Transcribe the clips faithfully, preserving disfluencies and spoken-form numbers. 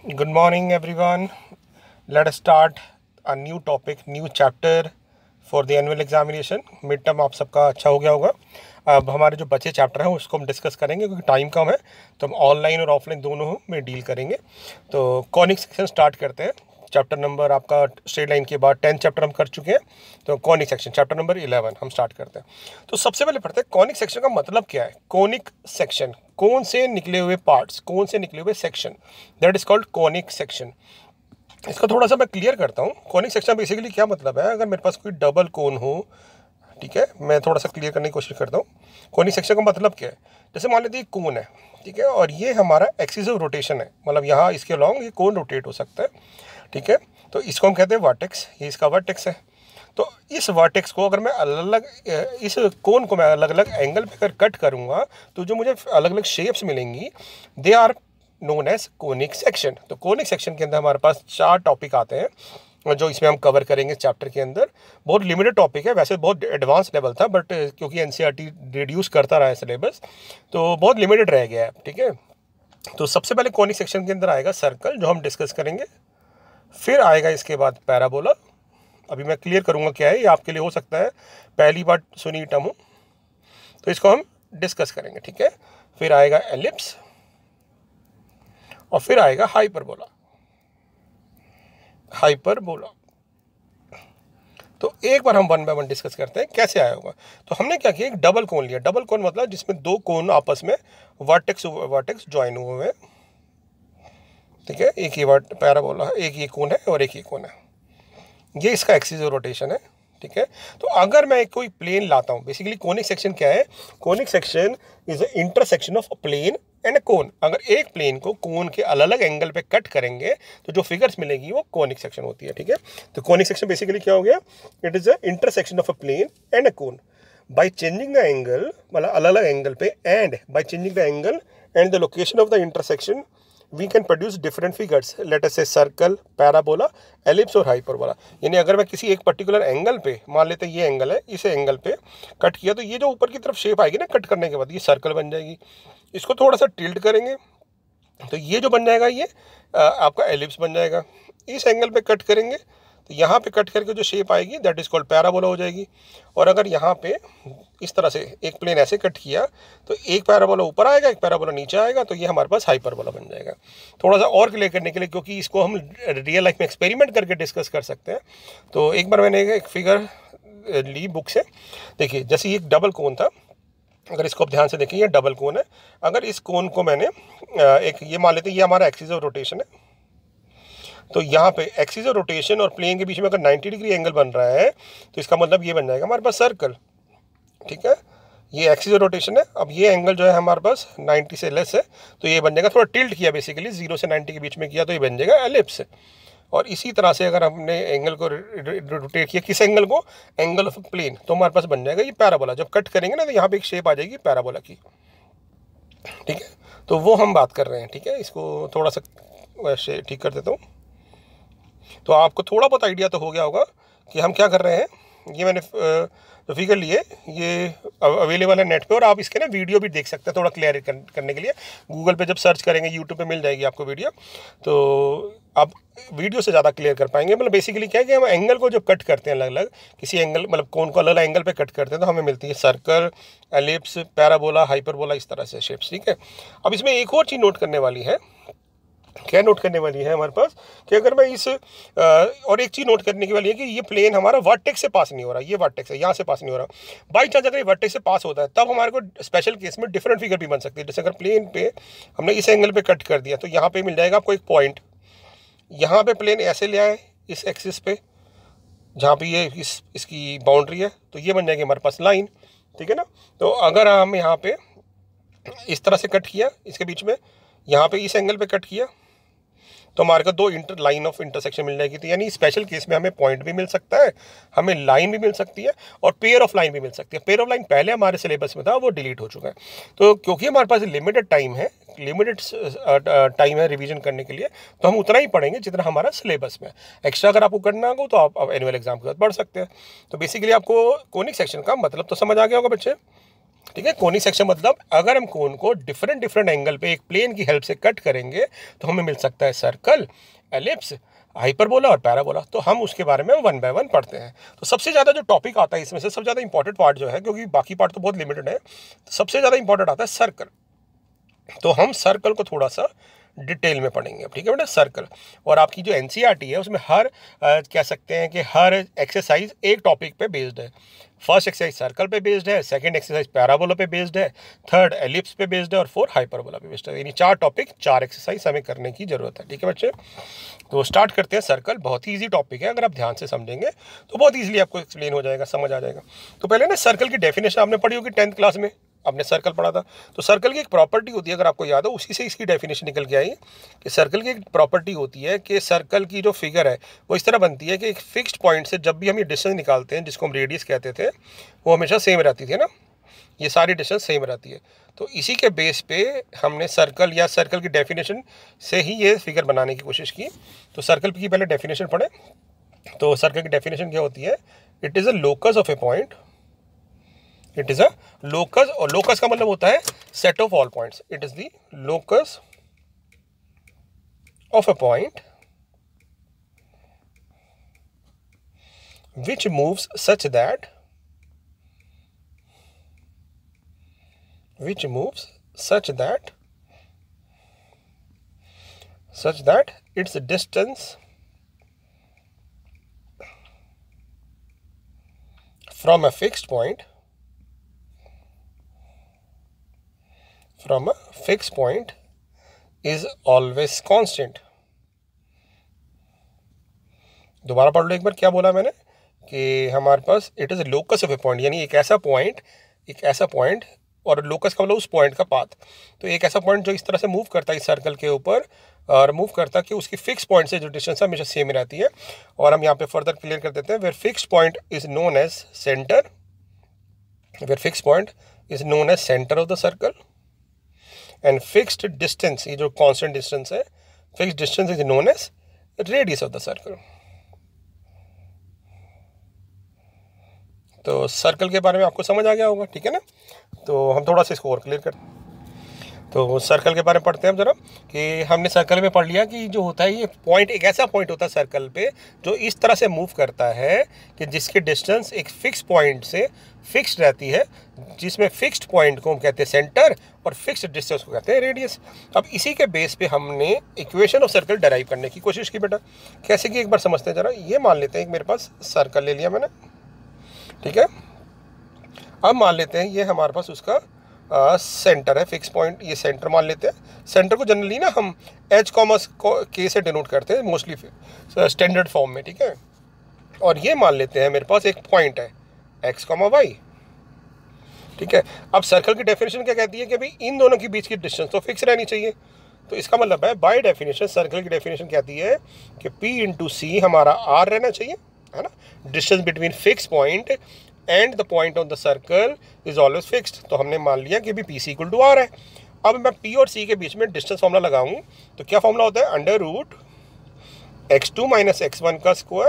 Good morning, everyone. Let us start a new topic, new chapter for the annual examination. Mid term आप सबका अच्छा हो गया होगा। अब हमारे जो बचे चैप्टर हैं उसको हम डिस्कस करेंगे क्योंकि टाइम कम है, तो हम ऑनलाइन और ऑफलाइन दोनों में डील करेंगे। तो कॉनिक सेक्शन स्टार्ट करते हैं। चैप्टर नंबर आपका स्ट्रेट लाइन के बाद टेंथ चैप्टर हम कर चुके हैं, तो conic section chapter number eleven हम स्टार्ट करते हैं। तो सबसे पहले पढ़ते हैं कॉनिक सेक्शन का मतलब क्या है। कॉनिक सेक्शन, कौन से निकले हुए पार्ट्स, कौन से निकले हुए section, that is called conic section. इसको थोड़ा सा मैं क्लियर करता हूँ। कॉनिक सेक्शन बेसिकली क्या मतलब है। अगर मेरे पास कोई डबल कोन हो, ठीक है, मैं थोड़ा सा क्लियर करने की कोशिश करता हूँ। कॉनिक सेक्शन का मतलब क्या है। जैसे मान लेते हैं कोन है, ठीक है, और ये हमारा एक्सिस ऑफ रोटेशन है, मतलब यहाँ इसके अलॉन्ग ये कोन रोटेट हो सकता है, ठीक है। तो इसको हम कहते हैं वर्टेक्स, ये इसका वर्टेक्स है। तो इस वर्टेक्स को अगर मैं अलग अलग, इस कोन को मैं अलग अलग एंगल पे अगर कट करूँगा तो जो मुझे अलग अलग शेप्स मिलेंगी, they are known as conic section. तो कोनिक सेक्शन के अंदर हमारे पास चार टॉपिक आते हैं जो इसमें हम कवर करेंगे चैप्टर के अंदर। बहुत लिमिटेड टॉपिक है, वैसे बहुत एडवांस लेवल था, बट क्योंकि एनसीईआरटी रिड्यूस करता रहा है सिलेबस, तो बहुत लिमिटेड रह गया है, ठीक है। तो सबसे पहले कोनिक सेक्शन के अंदर आएगा सर्कल, जो हम डिस्कस करेंगे। फिर आएगा इसके बाद पैराबोला। अभी मैं क्लियर करूंगा क्या है, ये आपके लिए हो सकता है पहली बार सुनी टर्म हो, तो इसको हम डिस्कस करेंगे, ठीक है। फिर आएगा एलिप्स और फिर आएगा हाइपरबोला। हाइपरबोला तो एक बार हम वन बाय वन डिस्कस करते हैं कैसे आया होगा। तो हमने क्या किया, एक डबल कोन लिया। डबल कोन मतलब जिसमें दो कोन आपस में वर्टेक्स वर्टेक्स ज्वाइन हुए हुए, ठीक है। एक ये वर्ट पैराबोला है, एक ये कोन है और एक ये कोन है, ये इसका एक्सिस ऑफ रोटेशन है, ठीक है। तो अगर मैं कोई प्लेन लाता हूँ, बेसिकली कोनिक सेक्शन क्या है, conic section is a intersection of a plane and a cone. अगर एक प्लेन को कोन के अलग अलग एंगल पे कट करेंगे तो जो फिगर्स मिलेगी वो कोनिक सेक्शन होती है, ठीक है। तो कोनिक सेक्शन बेसिकली क्या हो गया, it is a intersection of a plane and a cone by changing the angle, मतलब अलग अलग एंगल पे, and by changing the angle and the location of the intersection we can produce different figures, let us say circle, parabola, ellipse और hyperbola। यानी अगर मैं किसी एक पर्टिकुलर एंगल पे, मान लेते हैं ये एंगल है, इस एंगल पे कट किया तो ये जो ऊपर की तरफ शेप आएगी ना कट करने के बाद, ये सर्कल बन जाएगी। इसको थोड़ा सा टिल्ट करेंगे तो ये जो बन जाएगा ये आपका एलिप्स बन जाएगा। इस एंगल पे कट करेंगे तो यहाँ पे कट करके जो शेप आएगी दैट इज कॉल्ड पैराबोला हो जाएगी। और अगर यहाँ पे इस तरह से एक प्लेन ऐसे कट किया तो एक पैराबोला ऊपर आएगा, एक पैराबोला नीचे आएगा, तो ये हमारे पास हाइपरबोला बन जाएगा। थोड़ा सा और क्लियर करने के लिए, क्योंकि इसको हम रियल लाइफ में एक्सपेरिमेंट करके डिस्कस कर सकते हैं, तो एक बार मैंने एक फिगर ली बुक से। देखिए जैसे ये एक डबल कोन था, अगर इसको आप ध्यान से देखिए, ये डबल कोन है। अगर इस कोन को मैंने एक, ये मान लेते हैं ये हमारा एक्सिस ऑफ रोटेशन है, तो यहाँ पे एक्सिस ऑफ रोटेशन और प्लेन के बीच में अगर नाइन्टी डिग्री एंगल बन रहा है तो इसका मतलब ये बन जाएगा हमारे पास सर्कल, ठीक है। ये एक्सिस ऑफ रोटेशन है। अब ये एंगल जो है हमारे पास नाइन्टी से लेस है, तो ये बन जाएगा, थोड़ा टिल्ट किया बेसिकली, जीरो से नाइन्टी के बीच में किया तो ये बन जाएगा एलिप्स। और इसी तरह से अगर हमने एंगल को रोटेट किया, किस एंगल को, एंगल ऑफ प्लेन, तो हमारे पास बन जाएगा ये पैराबोला। जब कट करेंगे ना तो यहाँ पे एक शेप आ जाएगी पैराबोला की, ठीक है। तो वो हम बात कर रहे हैं, ठीक है। इसको थोड़ा सा वैसे ठीक कर देता हूँ, तो आपको थोड़ा बहुत आइडिया तो हो गया होगा कि हम क्या कर रहे हैं। ये मैंने जो फिगर लिए ये अवेलेबल है नेट पे, और आप इसके ना वीडियो भी देख सकते हैं थोड़ा क्लियर करने के लिए। गूगल पे जब सर्च करेंगे, यूट्यूब पे मिल जाएगी आपको वीडियो, तो आप वीडियो से ज़्यादा क्लियर कर पाएंगे। मतलब बेसिकली क्या है कि हम एंगल को जब कट करते हैं अलग अलग, किसी एंगल मतलब कौन को अलग अलग एंगल पे कट करते हैं, तो हमें मिलती है सर्कल, एलिप्स, पैराबोला, हाइपरबोला, इस तरह से शेप्स, ठीक है। अब इसमें एक और चीज़ नोट करने वाली है। क्या नोट करने वाली है हमारे पास कि अगर मैं इस आ, और एक चीज़ नोट करने की वाली है कि ये प्लेन हमारा वर्टेक्स से पास नहीं हो रहा, ये वर्टेक्स है, यहाँ से पास नहीं हो रहा। बाई चांस अगर ये वर्टेक्स से पास होता है तब हमारे को स्पेशल केस में डिफरेंट फिगर भी बन सकती है। जैसे अगर प्लेन पे हमने इस एंगल पे कट कर दिया तो यहाँ पे मिल जाएगा आपको एक पॉइंट, यहाँ पे प्लेन ऐसे ले आए इस एक्सिस पे जहाँ पे ये इस इसकी बाउंड्री है, तो ये बन जाएगी हमारे पास लाइन, ठीक है ना। तो अगर हम यहाँ पे इस तरह से कट किया, इसके बीच में यहाँ पे इस एंगल पे कट किया, तो हमारे को दो इंटर लाइन ऑफ इंटरसेक्शन मिल जाएगी। तो यानी स्पेशल केस में हमें पॉइंट भी मिल सकता है, हमें लाइन भी मिल सकती है, और पेयर ऑफ लाइन भी मिल सकती है। पेयर ऑफ लाइन पहले हमारे सिलेबस में था, वो डिलीट हो चुका है। तो क्योंकि हमारे पास लिमिटेड टाइम है, लिमिटेड टाइम है रिवीजन करने के लिए, तो हम उतना ही पढ़ेंगे जितना हमारा सिलेबस में। एक्स्ट्रा अगर आपको करना होगा तो आप एनुअल एग्जाम के बाद पढ़ सकते हैं। तो बेसिकली आपको कोनिक सेक्शन का मतलब तो समझ आ गया होगा बच्चे, ठीक है। कोनिक सेक्शन मतलब अगर हम कोन को डिफरेंट डिफरेंट एंगल पे एक प्लेन की हेल्प से कट करेंगे तो हमें मिल सकता है सर्कल, एलिप्स, हाइपरबोला और पैराबोला। तो हम उसके बारे में वन बाय वन पढ़ते हैं। तो सबसे ज़्यादा जो टॉपिक आता है इसमें से सबसे ज़्यादा इंपॉर्टेंट पार्ट जो है, क्योंकि बाकी पार्ट तो बहुत लिमिटेड है, तो सबसे ज़्यादा इंपॉर्टेंट आता है सर्कल। तो हम सर्कल को थोड़ा सा डिटेल में पढ़ेंगे, ठीक है बेटा। सर्कल और आपकी जो एनसीईआरटी है उसमें हर आ, कह सकते हैं कि हर एक्सरसाइज एक टॉपिक पे बेस्ड है। फर्स्ट एक्सरसाइज सर्कल पे बेस्ड है, सेकंड एक्सरसाइज पैराबोला पे बेस्ड है, थर्ड एलिप्स पे बेस्ड है और फोर्थ हाइपरबोला पे बेस्ड है। यानी चार टॉपिक, चार एक्सरसाइज हमें करने की जरूरत है, ठीक है बच्चे। तो स्टार्ट करते हैं। सर्कल बहुत ही ईजी टॉपिक है, अगर आप ध्यान से समझेंगे तो बहुत ईजिली आपको एक्सप्लेन हो जाएगा, समझ आ जाएगा। तो पहले ना सर्कल की डेफिनेशन आपने पढ़ी होगी टेंथ क्लास में, आपने सर्कल पढ़ा था। तो सर्कल की एक प्रॉपर्टी होती है, अगर आपको याद हो, उसी से इसकी डेफिनेशन निकल के आई कि सर्कल की एक प्रॉपर्टी होती है कि सर्कल की जो फिगर है वो इस तरह बनती है कि एक फिक्स्ड पॉइंट से जब भी हम ये डिस्टेंस निकालते हैं, जिसको हम रेडियस कहते थे, वो हमेशा सेम रहती थी ना, ये सारी डिस्टेंस सेम रहती है। तो इसी के बेस पे हमने सर्कल या सर्कल की डेफिनेशन से ही ये फिगर बनाने की कोशिश की। तो सर्कल की पहले डेफिनेशन पढ़े। तो सर्कल की डेफिनेशन क्या होती है? It is a locus of a point, it is a locus, और लोकस का मतलब होता है set of all points. It is the locus of a point which moves such that which moves such that such that its distance from a fixed point from a fixed point is always constant। दोबारा पढ़ लो एक बार, क्या बोला मैंने कि हमारे पास it is locus of a point, यानी एक ऐसा पॉइंट, एक ऐसा पॉइंट, और लोकस का मतलब उस पॉइंट का पाथ। तो एक ऐसा पॉइंट जो इस तरह से मूव करता है इस सर्कल के ऊपर, और मूव करता है कि उसकी फिक्स पॉइंट से जो डिस्टेंस हमेशा सेम रहती है। और हम यहाँ पे फर्दर क्लियर कर देते हैं, where fix point is known as centre, where fix point is known as centre of the circle, and fixed distance, ये जो कॉन्स्टेंट डिस्टेंस है, fixed distance is known as radius of the circle. तो circle के बारे में आपको समझ आ गया होगा, ठीक है ना। तो हम थोड़ा सा इसको और क्लियर करते हैं। तो सर्कल के बारे में पढ़ते हैं हम जरा, कि हमने सर्कल में पढ़ लिया कि जो होता है ये पॉइंट, एक ऐसा पॉइंट होता है सर्कल पे जो इस तरह से मूव करता है कि जिसकी डिस्टेंस एक फिक्स पॉइंट से फिक्स्ड रहती है, जिसमें फिक्स्ड पॉइंट को हम कहते हैं सेंटर और फिक्स्ड डिस्टेंस को कहते हैं रेडियस। अब इसी के बेस पे हमने इक्वेशन ऑफ सर्कल डराइव करने की कोशिश की बेटा। कैसे की एक बार समझते हैं जरा। ये मान लेते हैं, एक मेरे पास सर्कल ले लिया मैंने, ठीक है। अब मान लेते हैं ये हमारे पास उसका आ, सेंटर है, फिक्स पॉइंट, ये सेंटर मान लेते हैं। सेंटर को जनरली ना हम एच कॉमर्स के से डिनोट करते हैं मोस्टली स्टैंडर्ड फॉर्म में, ठीक है। और ये मान लेते हैं मेरे पास एक पॉइंट है एक्स कॉमा वाई, ठीक है। अब सर्कल की डेफिनेशन क्या कहती है कि भाई इन दोनों के बीच की डिस्टेंस तो फिक्स रहनी चाहिए। तो इसका मतलब है बाय डेफिनेशन सर्कल की डेफिनेशन कहती है कि पी इंटू सी हमारा आर रहना चाहिए, है ना। Distance between fix point and the point on the circle is always fixed. तो हमने मान लिया कि भी P C equal to R है। अब मैं पी और सी के बीच में डिस्टेंस फॉर्मूला लगाऊं तो क्या फॉर्मूला होता है? Under root x two minus x one का square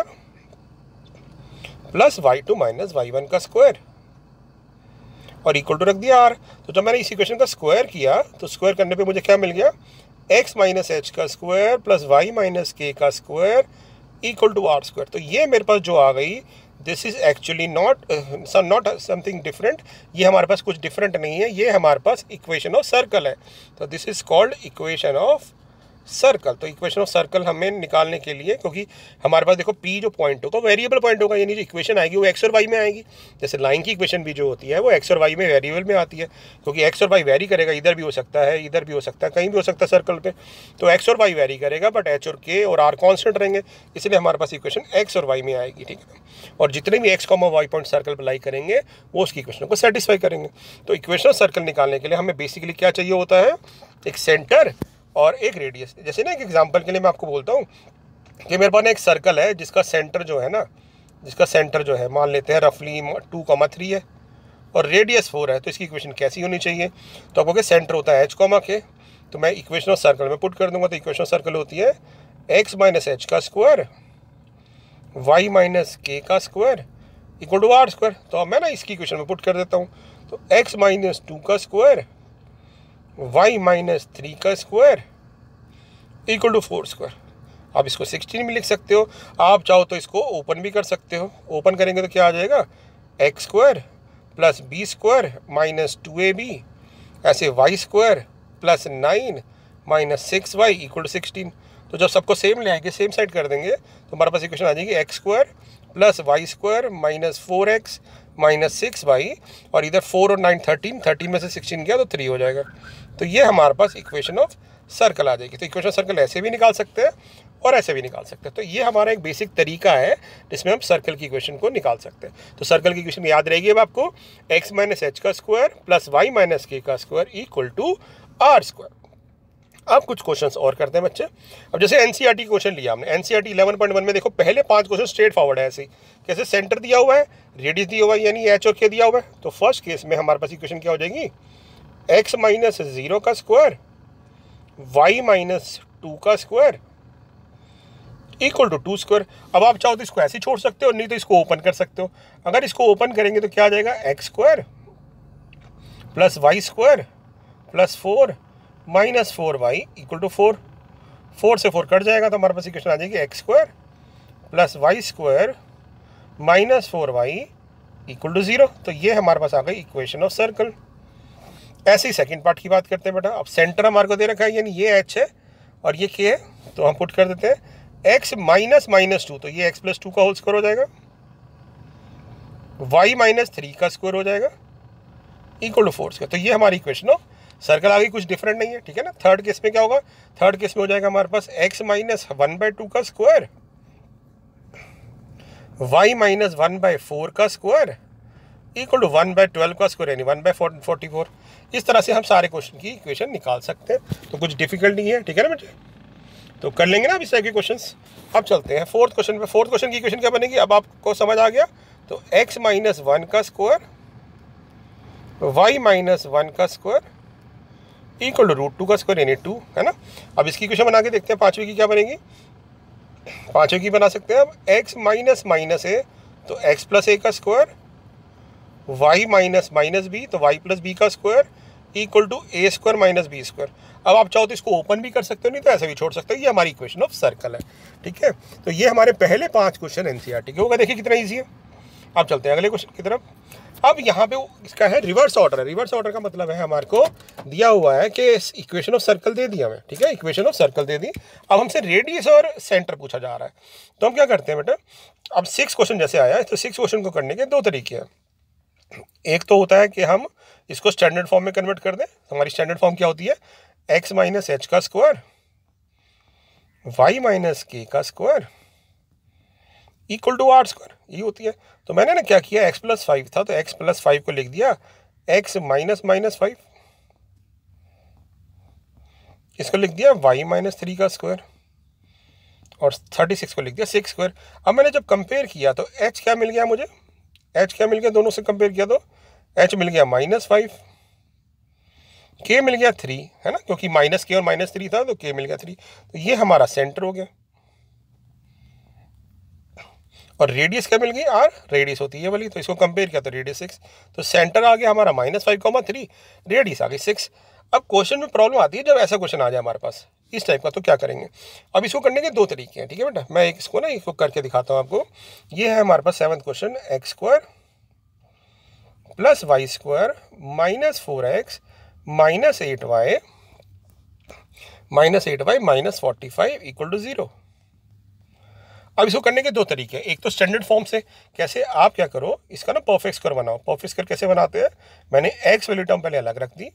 plus y two minus y one का स्क्वायर और इक्वल टू रख दिया आर। तो जब मैंने इस इक्वेशन का स्क्वायर किया तो स्क्वायर करने पे मुझे क्या मिल गया? एक्स माइनस एच का square plus y minus k का square equal to r square. तो ये मेरे पास जो आ गई, this is actually not not something different, ये हमारे पास कुछ डिफरेंट नहीं है, ये हमारे पास इक्वेशन ऑफ सर्कल है। तो this is called equation of circle. तो इक्वेशन ऑफ सर्कल हमें निकालने के लिए, क्योंकि हमारे पास देखो पी जो पॉइंट होगा वेरिएबल पॉइंट होगा, यानी जो इक्वेशन आएगी वो एक्स और वाई में आएगी। जैसे लाइन की इक्वेशन भी जो होती है वो एक्स और वाई में वेरिएबल में आती है, क्योंकि एक्स और वाई वेरी करेगा, इधर भी हो सकता है, इधर भी हो सकता है, कहीं भी हो सकता है सर्कल पे। तो एक्स और वाई वेरी करेगा, बट एच और के और आर कॉन्स्टेंट रहेंगे, इसलिए हमारे पास इक्वेशन एक्स और वाई में आएगी, ठीक है। और जितने भी x comma y point circle पर लाई करेंगे वो उसकी इक्वेशन को सेटिस्फाई करेंगे। तो इक्वेशन ऑफ सर्कल निकालने के लिए हमें बेसिकली क्या चाहिए होता है? एक सेंटर और एक रेडियस। जैसे ना एक एग्जांपल के लिए मैं आपको बोलता हूँ कि मेरे पास एक सर्कल है जिसका सेंटर जो है ना, जिसका सेंटर जो है मान लेते हैं रफली टू कॉमा थ्री है और रेडियस फोर है। तो इसकी इक्वेशन कैसी होनी चाहिए? तो आपको सेंटर होता है एच कॉमा के, तो मैं इक्वेशन ऑफ सर्कल में पुट कर दूंगा। तो इक्वेशन ऑफ सर्कल होती है एक्स माइनस एच का स्क्वायर वाई माइनस के का square equal to r square. तो अब मैं ना इसकी इक्वेशन में पुट कर देता हूँ। तो x माइनस टू का स्क्वायर y माइनस थ्री का square equal to four square. आप इसको सिक्सटीन में लिख सकते हो, आप चाहो तो इसको ओपन भी कर सकते हो। ओपन करेंगे तो क्या आ जाएगा, x square plus b square minus two a b, ऐसे y square plus nine minus six y equal to sixteen. तो जब सबको सेम ले आएंगे, सेम साइड कर देंगे, तो हमारे पास इक्वेशन आ जाएगी x square plus y square minus four x minus six y, और इधर फोर और नाइन थर्टीन, थर्टीन में से सिक्सटीन गया तो थ्री हो जाएगा। तो ये हमारे पास इक्वेशन ऑफ सर्कल आ जाएगी। तो इक्वेशन सर्कल ऐसे भी निकाल सकते हैं और ऐसे भी निकाल सकते हैं। तो ये हमारा एक बेसिक तरीका है जिसमें हम सर्कल की इक्वेशन को निकाल सकते हैं। तो सर्कल की इक्वेशन याद रहेगी अब आपको, एक्स माइनस एच का square plus y minus k का square equal to r square. अब कुछ क्वेश्चंस और करते हैं बच्चे। अब जैसे एनसीईआरटी क्वेश्चन लिया हमने, एनसीईआरटी इलेवन पॉइंट वन में देखो पहले पांच क्वेश्चन स्ट्रेट फॉरवर्ड है। ऐसे ही कैसे, सेंटर दिया हुआ है, रेडियस दिया हुआ है, यानी एच और के दिया हुआ है। तो फर्स्ट केस में हमारे पास इक्वेशन क्या हो जाएगी, एक्स माइनस जीरो का स्क्वायर वाई माइनस टू का square equal to two square. अब आप चाहो तो इसको ऐसे ही छोड़ सकते हो, नहीं तो इसको ओपन कर सकते हो। अगर इसको ओपन करेंगे तो क्या आ जाएगा, x square plus y square plus four minus four y equal to four. Four से फोर कट जाएगा तो हमारे पास इक्वेशन आ जाएगी x square plus y square minus four y equal to zero. तो ये हमारे पास आ गई इक्वेशन ऑफ सर्कल। ऐसे ही सेकंड पार्ट की बात करते हैं बेटा। अब सेंटर हमारे को दे रखा है, यानी ये एच है और ये के है, तो हम पुट कर देते हैं एक्स माइनस माइनस टू, तो ये एक्स प्लस टू का होल स्क्वायर हो जाएगा, वाई माइनस थ्री का स्क्वायर हो जाएगा इक्वल टू फोर स्क्वायर। तो ये हमारी इक्वेशन ऑफ सर्कल आ गई, कुछ डिफरेंट नहीं है, ठीक है ना। थर्ड केस में क्या होगा, थर्ड केस में हो जाएगा हमारे पास x minus one by two का square y minus one by four का square equal to one by twelve का स्क्वायर, यानी वन बाय फोर्टी फोर। इस तरह से हम सारे क्वेश्चन की इक्वेशन निकाल सकते हैं। तो कुछ डिफिकल्ट नहीं है, ठीक है ना बेटे। तो कर लेंगे ना अब इस टाइप के क्वेश्चंस। अब चलते हैं फोर्थ क्वेश्चन पे। फोर्थ क्वेश्चन की इक्वेशन क्या बनेगी, अब आपको समझ आ गया। तो एक्स माइनस वन का स्क्वायर वाई माइनस वन का square equal to root two का स्क्वायर, यानी टू, है ना। अब इसकी इक्वेशन बना के देखते हैं पांचवी की क्या बनेगी। पांचवी की बना सकते हैं अब, एक्स माइनस माइनस ए तो एक्स प्लस ए का square, y minus minus b तो वाई प्लस बी का square equal to a square minus b square. अब आप चाहो तो इसको ओपन भी कर सकते हो, नहीं तो ऐसे भी छोड़ सकते हो। ये हमारी इक्वेशन ऑफ सर्कल है, ठीक है। तो ये हमारे पहले पांच क्वेश्चन एनसीईआरटी के होगा। देखिए कितना ईजी है। अब चलते हैं अगले क्वेश्चन की तरफ। अब यहाँ पे इसका है रिवर्स ऑर्डर है। रिवर्स ऑर्डर का मतलब है हमारे को दिया हुआ है कि इक्वेशन ऑफ सर्कल दे दिया हमें, ठीक है, इक्वेशन ऑफ सर्कल दे दी। अब हमसे रेडियस और सेंटर पूछा जा रहा है। तो हम क्या करते हैं बेटा, अब सिक्स क्वेश्चन जैसे आया है, तो सिक्स क्वेश्चन को करने के दो तरीके हैं। एक तो होता है कि हम इसको स्टैंडर्ड फॉर्म में कन्वर्ट कर दें। हमारी स्टैंडर्ड फॉर्म क्या होती है, एक्स माइनस एच का स्क्वायर वाई माइनस के का square equal to r square, ये होती है। तो मैंने ना क्या किया, एक्स प्लस फाइव था तो एक्स प्लस फाइव को लिख दिया एक्स माइनस माइनस फाइव, इसको लिख दिया वाई माइनस थ्री का स्क्वायर, और थर्टी सिक्स को लिख दिया सिक्स स्क्वायर। अब मैंने जब कंपेयर किया तो एच क्या मिल गया मुझे, एच क्या मिल गया, दोनों से कंपेयर किया तो एच मिल गया माइनस फाइव, के मिल गया थ्री, है ना, क्योंकि माइनस के और माइनस थ्री था तो के मिल गया थ्री। तो ये हमारा सेंटर हो गया। और रेडियस क्या मिल गई, आर रेडियस होती है वाली, तो इसको कंपेयर किया तो रेडियस सिक्स। तो सेंटर आ गया हमारा minus five comma three, radius आ गई सिक्स। अब क्वेश्चन में प्रॉब्लम आती है जब ऐसा क्वेश्चन आ जाए हमारे पास इस टाइप का, तो क्या करेंगे। अब इसको करने के दो तरीके हैं, ठीक है बेटा। मैं एक इसको ना इसको करके दिखाता हूँ आपको। ये है हमारे पास seventh question, x square plus y square minus four x minus eight y minus eight y minus forty five equal to zero. अब इसको करने के दो तरीके हैं। एक तो स्टैंडर्ड फॉर्म से, कैसे, आप क्या करो इसका ना परफेक्ट स्क्वायर बनाओ। परफेक्ट स्क्वायर कैसे बनाते हैं, मैंने एक्स वैल्यू टर्म पहले अलग रख दी,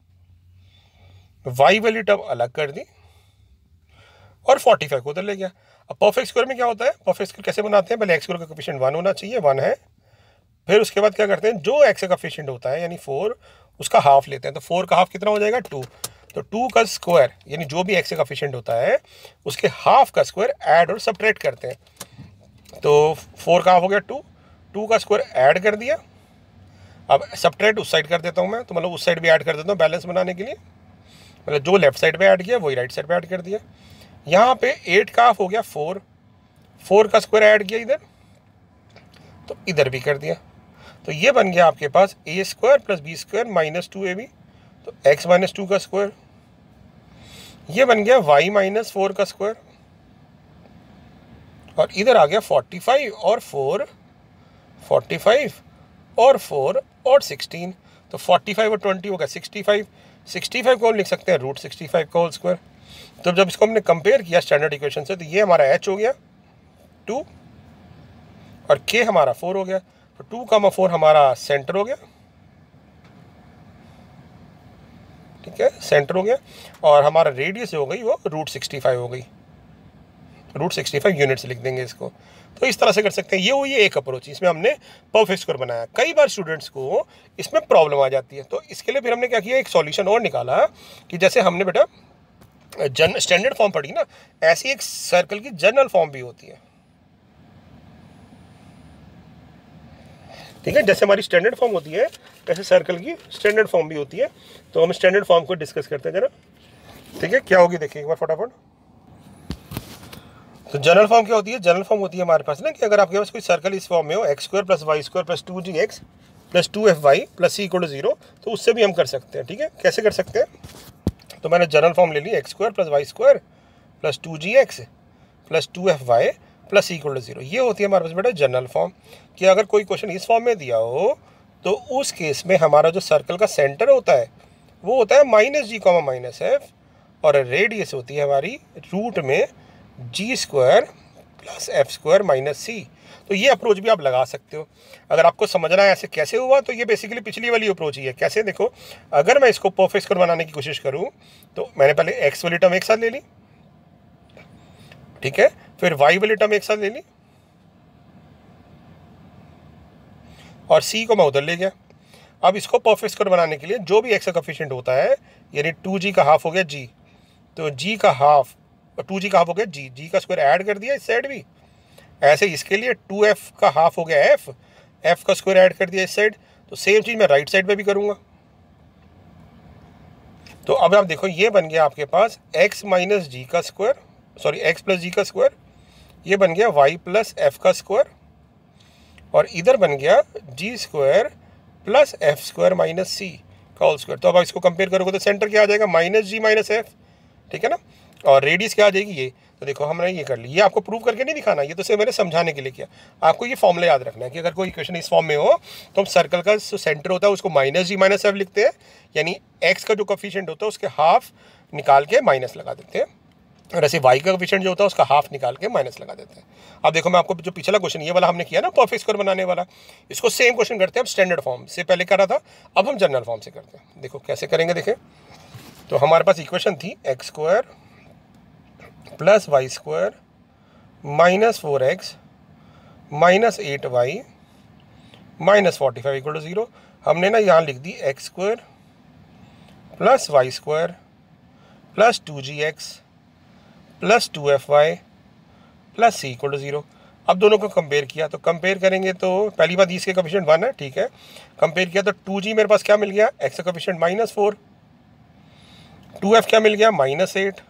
वाई वैल्यू टर्म अलग कर दी, और फोर्टी फाइव को उधर ले गया। अब परफेक्ट स्क्वायर में क्या होता है, परफेक्ट स्क्वायर कैसे बनाते हैं, पहले एक्स स्क्वायर का कोएफिशिएंट वन होना चाहिए, वन है। फिर उसके बाद क्या करते हैं, जो एक्स का कोएफिशिएंट होता है यानी फोर, उसका हाफ लेते हैं। तो फोर का हाफ कितना हो जाएगा, टू। तो टू का स्क्वायर यानी जो भी एक्स का कोएफिशिएंट होता है उसके हाफ का स्क्वायर ऐड और सब्ट्रैक्ट करते हैं। तो फोर का हाफ हो गया टू, टू का स्क्वायर ऐड कर दिया। अब सब्ट्रैक्ट उस साइड कर देता हूँ मैं, तो मतलब उस साइड भी ऐड कर देता हूँ बैलेंस बनाने के लिए। मतलब जो लेफ्ट साइड पे ऐड किया वही राइट साइड पे ऐड कर दिया। यहाँ पे एट का हाफ हो गया फोर, फोर का स्क्वायर ऐड किया इधर, तो इधर भी कर दिया। तो ये बन गया आपके पास a square plus b square minus two a b, तो एक्स माइनस टू का स्क्वायर। ये बन गया वाई माइनस फोर का स्क्वायर, और इधर आ गया फोर्टी फाइव और फोर, फोर्टी फाइव और फोर और सिक्सटीन, तो फोर्टी फाइव और ट्वेंटी हो गया सिक्सटी फाइव। सिक्सटी फाइव को हम लिख सकते हैं रूट सिक्सटी फाइव का होल स्क्वायर। तो जब इसको हमने कंपेयर किया स्टैंडर्ड इक्वेशन से, तो ये हमारा एच हो गया टू और के हमारा फोर हो गया, तो टू कामा फोर हमारा सेंटर हो गया, ठीक है, सेंटर हो गया, और हमारा रेडियस हो गई वो रूट सिक्सटी फाइव हो गई, रूट सिक्सटी फाइव यूनिट्स लिख देंगे इसको। तो इस तरह से कर सकते हैं। ये हुई एक अप्रोच, इसमें हमने परफेक्ट स्क्वायर बनाया। कई बार स्टूडेंट्स को इसमें प्रॉब्लम आ जाती है, तो इसके लिए फिर हमने क्या किया, एक सॉल्यूशन और निकाला कि जैसे हमने बेटा जन स्टैंडर्ड फॉर्म पढ़ी ना, ऐसी एक सर्कल की जनरल फॉर्म भी होती है, ठीक है। जैसे हमारी स्टैंडर्ड फॉर्म होती है, ऐसे सर्कल की स्टैंडर्ड फॉर्म भी होती है। तो हम स्टैंडर्ड फॉर्म को डिस्कस करते हैं जरा, ठीक है। क्या होगी देखिए एक बार फटाफट। तो जनरल फॉर्म क्या होती है, जनरल फॉर्म होती है हमारे पास ना कि अगर आपके पास कोई सर्कल इस फॉर्म में हो, x square plus y square plus two g x plus two f y plus c equal to zero, तो उससे भी हम कर सकते हैं, ठीक है। कैसे कर सकते हैं, तो मैंने जनरल फॉर्म ले ली, x square plus y square plus two g x plus two f y plus c equal to zero. ये होती है हमारे पास बेटा जनरल फॉर्म, कि अगर कोई क्वेश्चन इस फॉर्म में दिया हो तो उस केस में हमारा जो सर्कल का सेंटर होता है वो होता है minus g comma minus f, और रेडियस होती है हमारी रूट में g square plus f square minus c. तो ये अप्रोच भी आप लगा सकते हो। अगर आपको समझना है ऐसे कैसे हुआ, तो ये बेसिकली पिछली वाली अप्रोच ही है। कैसे, देखो, अगर मैं इसको परफेक्ट स्क्वायर बनाने की कोशिश करूं तो मैंने पहले एक्स वाली टर्म एक साथ ले ली, ठीक है, फिर वाई वाली टर्म एक साथ ले ली, और सी को मैं उधर ले गया। अब इसको परफेक्ट स्क्वायर बनाने के लिए जो भी एक्स का कोएफिशिएंट होता है, यानी टू जी का हाफ हो गया जी, तो जी का हाफ, टू जी का हाफ हो गया जी, जी का स्क्वायर ऐड कर दिया इस साइड भी। ऐसे इसके लिए टू एफ का हाफ हो गया एफ, एफ का स्क्वायर ऐड कर दिया इस साइड। तो सेम चीज़ मैं राइट साइड पे भी करूँगा। तो अब आप देखो, ये बन गया आपके पास एक्स माइनस जी का square, sorry x plus g का स्क्वायर, ये बन गया वाई प्लस एफ का स्क्वायर, और इधर बन गया g square plus f square minus c का होल स्क्वायर। तो अब इसको कंपेयर करोगे तो सेंटर क्या आ जाएगा, माइनस जी माइनस एफ, ठीक है ना, और रेडियस क्या आ जाएगी ये। तो देखो हमने ये कर ली, ये आपको प्रूव करके नहीं दिखाना, ये तो सिर्फ मैंने समझाने के लिए किया। आपको ये फॉर्मूला याद रखना है कि अगर कोई इक्वेशन इस फॉर्म में हो तो हम सर्कल का जो सेंटर होता है उसको माइनस जी माइनस एफ लिखते हैं, यानी एक्स का जो कोएफिशिएंट होता है उसके हाफ निकाल के माइनस लगा देते हैं, और ऐसे वाई का कोएफिशिएंट जो होता है उसका हाफ निकाल के माइनस लगा देते हैं। अब देखो मैं आपको जो पिछला क्वेश्चन ये वाला हमने किया ना परफेक्ट स्क्वायर बनाने वाला, इसको सेम क्वेश्चन करते हैं हम स्टैंडर्ड फॉर्म से, पहले करा था, अब हम जनरल फॉर्म से करते हैं। देखो कैसे करेंगे, देखें। तो हमारे पास इक्वेशन थी x square plus y square minus four x minus eight y minus forty five equal to zero. हमने ना यहाँ लिख दी x square plus y square plus two g x plus two f y plus c equal to zero. अब दोनों को compare किया, तो कंपेयर करेंगे तो पहली बात इसके कोएफिशिएंट वन है, ठीक है। कंपेयर किया तो टू जी मेरे पास क्या मिल गया, एक्स का coefficient minus four, two f क्या मिल गया माइनस एट,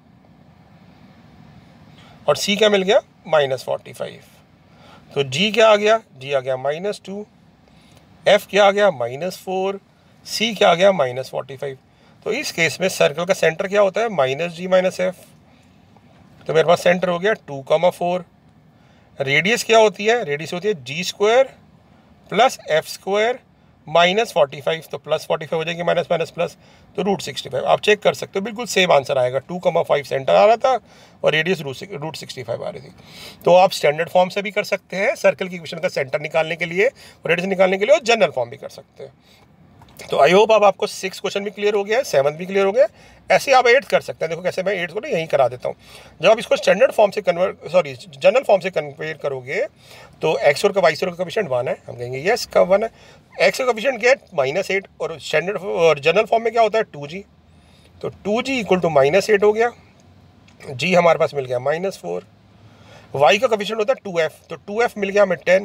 और सी क्या मिल गया माइनस फोर्टी फाइव। तो जी क्या आ गया, जी आ गया माइनस टू, एफ क्या आ गया माइनस फोर, सी क्या आ गया माइनस फोर्टी फाइव। तो इस केस में सर्कल का सेंटर क्या होता है, माइनस जी माइनस एफ। तो मेरे पास सेंटर हो गया टू कॉमा फोर। रेडियस क्या होती है, रेडियस होती है g square plus f square minus forty five, तो प्लस फोर्टी फाइव हो जाएगी, माइनस माइनस प्लस, तो रूट सिक्सटी फाइव। आप चेक कर सकते हो, बिल्कुल सेम आंसर आएगा। टू कॉमा फाइव सेंटर आ रहा था और रेडियस रूट सिक्सटी फाइव आ रही थी। तो आप स्टैंडर्ड फॉर्म से भी कर सकते हैं सर्कल की इक्वेशन का सेंटर निकालने के लिए और रेडियस निकालने के लिए, और जनरल फॉर्म भी कर सकते हैं। तो आई होप अब आपको सिक्स क्वेश्चन भी क्लियर हो गया है, सेवन्थ भी क्लियर हो गया। ऐसे आप एट कर सकते हैं। देखो कैसे, मैं एट को ना यहीं करा देता हूँ। जब आप इसको स्टैंडर्ड फॉर्म से कन्वर्ट सॉरी जनरल फॉर्म से कंपेयर करोगे तो एक्स और का वाई का कोएफिशिएंट वन है, हम कहेंगे यस का वन है। एक्स का कोएफिशिएंट क्या है माइनस एट, और स्टैंडर्ड और जनरल फॉर्म में क्या होता है टू जी, तो to ji equal to minus eight हो गया, जी हमारे पास मिल गया माइनस फोर। वाई का कोएफिशिएंट होता है टू एफ, तो टू एफ मिल गया हमें टेन,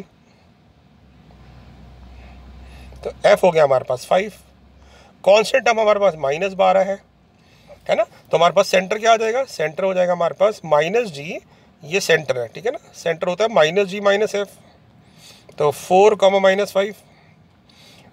तो एफ हो गया हमारे पास फाइव। कांस्टेंट टर्म हमारे पास माइनस बारह है, है ना। तो हमारे पास सेंटर क्या आ जाएगा, सेंटर हो जाएगा हमारे पास माइनस जी, ये सेंटर है, ठीक है ना। सेंटर होता है माइनस जी माइनस एफ, तो फोर कॉमा माइनस फाइव,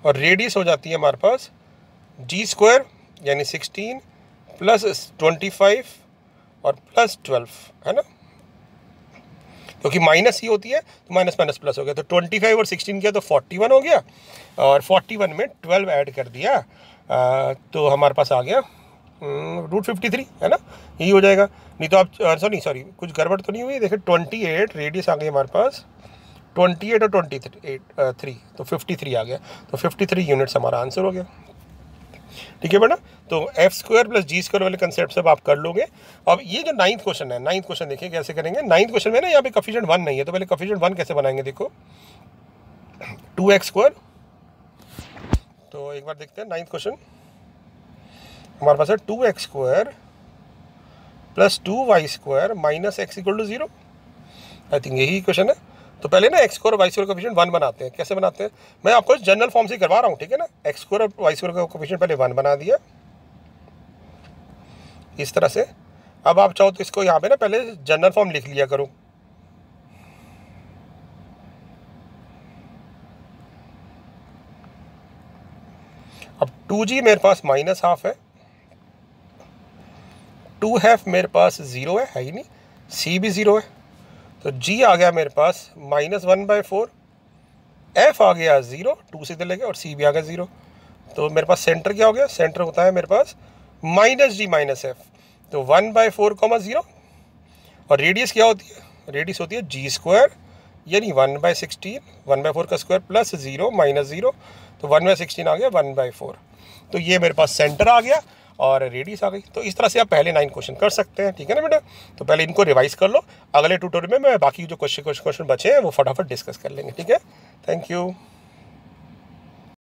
और रेडियस हो जाती है हमारे पास जी स्क्वायर यानी सिक्सटीन प्लस ट्वेंटी फाइव और प्लस ट्वेल्व, है ना, क्योंकि माइनस ही होती है तो माइनस माइनस प्लस हो गया। तो ट्वेंटी फाइव और सिक्सटीन किया तो फोर्टी वन हो गया, और फोर्टी वन में ट्वेल्व ऐड कर दिया आ, तो हमारे पास आ गया रूट फिफ्टी थ्री, है ना, यही हो जाएगा। नहीं तो आप सॉरी सॉरी कुछ गड़बड़ तो नहीं हुई, देखिए ट्वेंटी एट रेडियस आ गई हमारे पास, ट्वेंटी एट और ट्वेंटी एट थ्री तो फिफ्टी थ्री आ गया, तो फिफ्टी थ्री यूनिट्स हमारा आंसर हो गया। ठीक है बेटा, तो f square plus g square वाले कंसेप्ट सब आप कर लोगे। अब ये जो नाइन्थ क्वेश्चन है, नाइन्थ क्वेश्चन देखिए कैसे करेंगे। नाइन्थ क्वेश्चन में ना यहाँ पे कोफिशिएंट वन नहीं है, तो पहले कोफिशिएंट वन कैसे बनाएंगे, देखो टू एक्स स्क्वायर। तो एक बार देखते हैं नाइन्थ क्वेश्चन हमारे पास है two x square plus two y square minus x equal to zero. I think यही क्वेश्चन है। तो पहले ना एक्स स्क्वायर और वाई स्क्वायर का कोफिशिएंट वन बनाते हैं। कैसे बनाते हैं, मैं आपको जनरल फॉर्म से करवा रहा हूँ, ठीक है ना। एक्स स्क्वायर और वाई स्क्वायर का कोफिशिएंट पहले वन बना दिया इस तरह से। अब आप चाहो तो इसको यहाँ पे ना पहले जनरल फॉर्म लिख लिया करो। अब टू जी मेरे पास माइनस हाफ है, टू हैफ मेरे पास ज़ीरो है, है ही नहीं, सी भी ज़ीरो है, तो जी आ गया मेरे पास minus one by four, f आ गया ज़ीरो, टू से चले गए, और सी भी आ गया ज़ीरो। तो मेरे पास सेंटर क्या हो गया, सेंटर होता है मेरे पास माइनस जी माइनस एफ, तो one by four comma zero. और रेडियस क्या होती है, रेडियस होती है जी स्क्वायर यानी one by sixteen, one by four का square plus zero minus zero, तो वन बाई सिक्सटीन आ गया वन बाई फोर। तो ये मेरे पास सेंटर आ गया और रेडियस आ गई। तो इस तरह से आप पहले नाइन क्वेश्चन कर सकते हैं, ठीक है ना बेटा। तो पहले इनको रिवाइज कर लो, अगले ट्यूटोरियल में मैं बाकी जो क्वेश्चन क्वेश्चन बचे हैं वो फटाफट डिस्कस कर लेंगे, ठीक है। Thank you.